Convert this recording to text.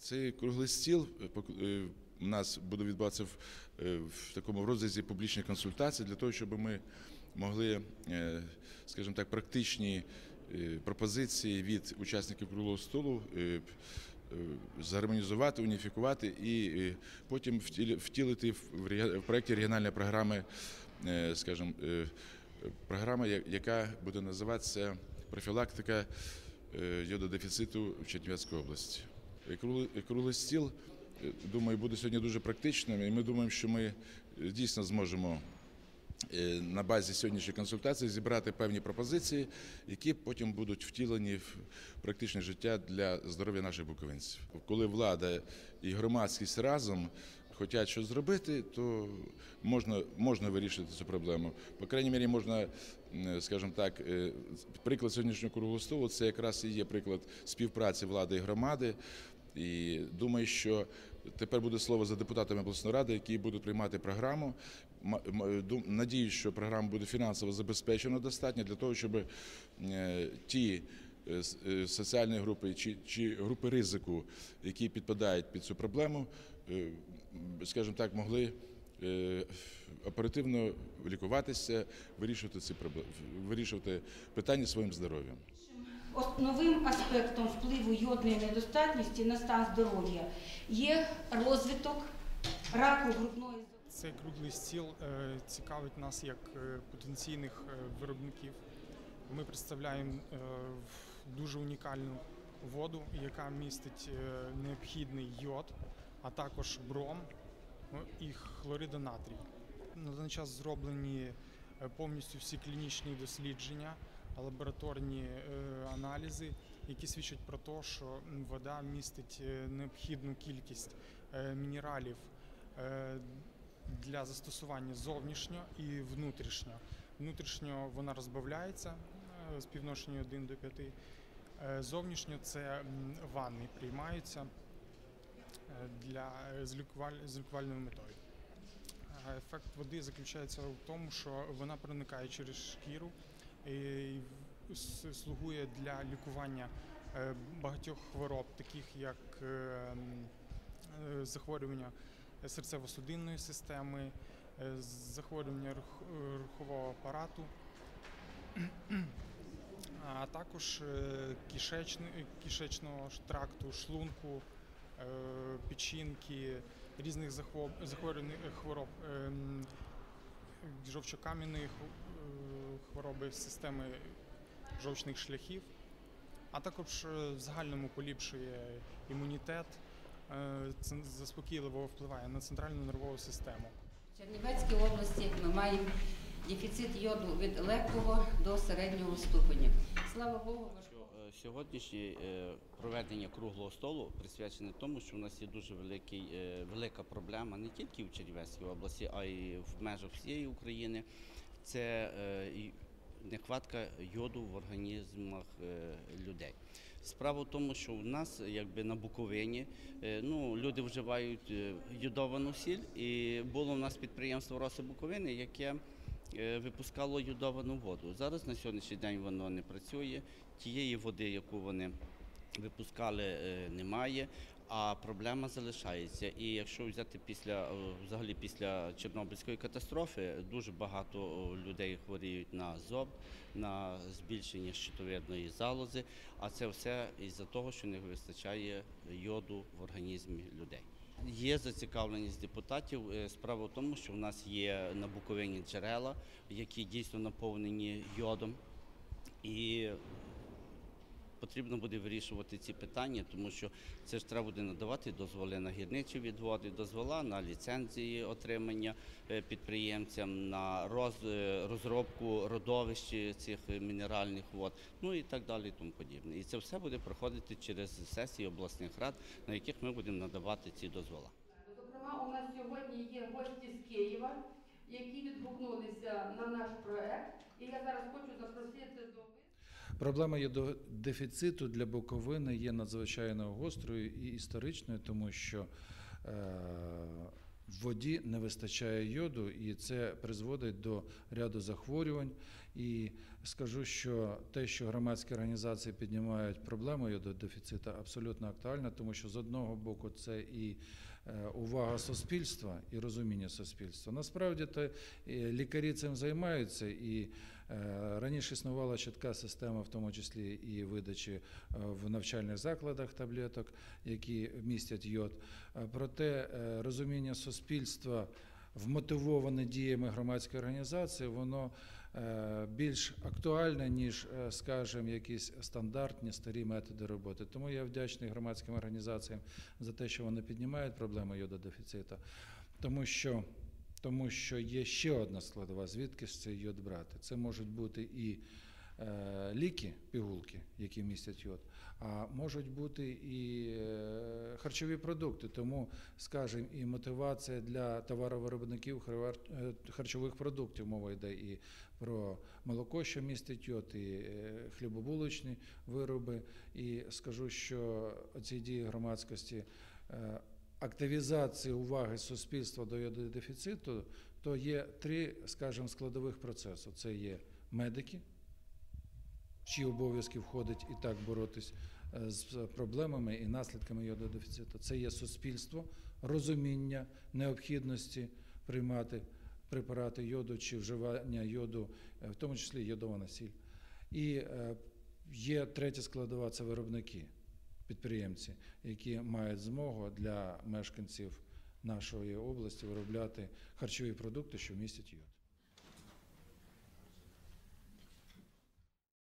Цей круглий стіл у нас буде відбуватися в такому розрізі публічних консультацій для того, щоб ми могли, скажімо так, практичні пропозиції від учасників круглого столу згармонізувати, уніфікувати і потім втілити в проєкті регіональної програми, скажімо, програма, яка буде називатися «Профілактика йододефіциту в Чернівецькій області». Круглий стіл, думаю, буде сьогодні дуже практичним, і ми думаємо, що ми дійсно зможемо на базі сьогоднішньої консультації зібрати певні пропозиції, які потім будуть втілені в практичне життя для здоров'я наших буковинців. Коли влада і громадськість разом хочуть щось зробити, то можна вирішити цю проблему. По крайній мірі, можна, скажімо так, приклад сьогоднішнього круглого столу – це якраз і є приклад співпраці влади і громади. І думаю, що тепер буде слово за депутатами обласної ради, які будуть приймати програму. Надіюсь, що програма буде фінансово забезпечена достатньо для того, щоб ті соціальні групи чи групи ризику, які підпадають під цю проблему, скажімо так, могли оперативно лікуватися, вирішувати питання своїм здоров'ям. Основним аспектом впливу йодної недостатності на стан здоров'я є розвиток раку грудної зони. Цей круглий стіл цікавить нас як потенційних виробників. Ми представляємо дуже унікальну воду, яка містить необхідний йод, а також бром і хлорида натрію. На даний час зроблені повністю всі клінічні дослідження, лабораторні аналізи, які свідчать про те, що вода містить необхідну кількість мінералів для застосування зовнішньо і внутрішньо. Внутрішньо вона розбавляється з співвідношенням 1 до 5. Зовнішньо це ванни приймаються з лікувальною метою. Ефект води заключається в тому, що вона проникає через шкіру і слугує для лікування багатьох хвороб, таких як захворювання серцево-судинної системи, захворювання рухового апарату, а також кишечного тракту, шлунку, печінки, різних хвороб, жовчокам'яної хвороби системи жовчних шляхів, а також в загальному поліпшує імунітет, заспокійливо впливає на центральну нервову систему. В Чернівецькій області ми маємо дефіцит йоду від легкого до середнього ступеня. Слава Богу, сьогоднішнє проведення круглого столу присвячене тому, що у нас є дуже велика проблема не тільки в Чернівецькій області, а й в межах всієї України. Це нехватка йоду в організмах людей. Справа в тому, що в нас, якби на Буковині, люди вживають йодовану сіль, і було в нас підприємство «Роси Буковини», яке випускало йодовану воду. Зараз на сьогоднішній день воно не працює, тієї води, яку вони випускали, немає, а проблема залишається. І якщо взяти взагалі після Чорнобильської катастрофи, дуже багато людей хворіють на зоб, на збільшення щитовидної залози, а це все із-за того, що не вистачає йоду в організмі людей. Є зацікавленість депутатів. Справа в тому, що в нас є на Буковині джерела, які дійсно наповнені йодом. І потрібно буде вирішувати ці питання, тому що це ж треба буде надавати дозволи на гірничі відводи, дозволи на ліцензії отримання підприємцям, на розробку родовищ цих мінеральних вод, і так далі і тому подібне. І це все буде проходити через сесії обласних рад, на яких ми будемо надавати ці дозволи. Зокрема, у нас сьогодні є гості з Києва, які відгукнулися на наш проект, і я зараз хочу запросити до Проблема йододефіциту для Буковини є надзвичайно гострою і історичною, тому що в воді не вистачає йоду, і це призводить до ряду захворювань. І скажу, що те, що громадські організації піднімають проблему йододефіциту, абсолютно актуально, тому що з одного боку це і увага суспільства, і розуміння суспільства. Насправді то лікарі цим займаються, і раніше існувала чітка система, в тому числі і видачі в навчальних закладах таблеток, які містять йод. Проте розуміння суспільства, вмотивоване діями громадської організації, воно більш актуальне, ніж, скажімо, якісь стандартні старі методи роботи. Тому я вдячний громадським організаціям за те, що вони піднімають проблему йододефіциту, тому що є ще одна складова, звідки ж цей йод брати. Це можуть бути і ліки, пігулки, які містять йод, а можуть бути і харчові продукти. Тому, скажімо, і мотивація для товаровиробників харчових продуктів, мова йде і про молоко, що містить йод, і хлібобулочні вироби. І скажу, що ці дії громадськості, активізації уваги суспільства до йододефіциту, то є три, скажімо, складових процесу. Це є медики, в чиї обов'язки входить і так боротись з проблемами і наслідками йододефіциту. Це є суспільство, розуміння необхідності приймати препарати йоду чи вживання йоду, в тому числі йодована сіль. І є третя складова – це виробники, підприємці, які мають змогу для мешканців нашої області виробляти харчові продукти, що містять йод.